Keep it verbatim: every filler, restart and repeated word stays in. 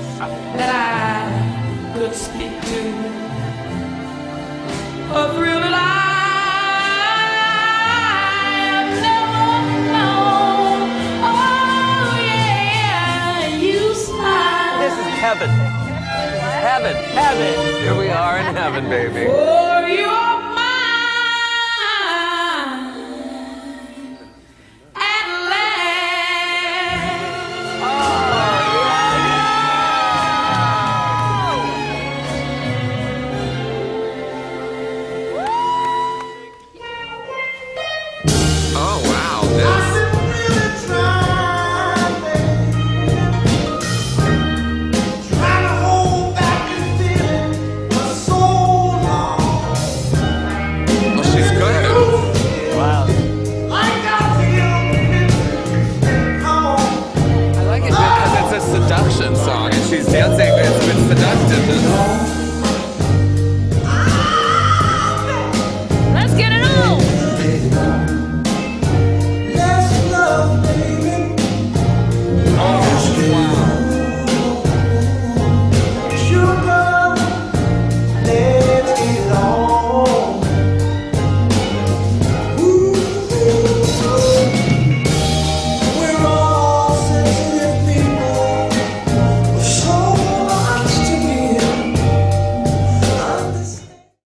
that I could speak to. A thrill that I have never known. Oh yeah, you smile. This is heaven. This is heaven. Heaven. Here we are in heaven, baby. For you're Oh, wow, this. Oh, she's good. Wow. I like it because it's a seduction song and she's dancing. It's, it's seductive.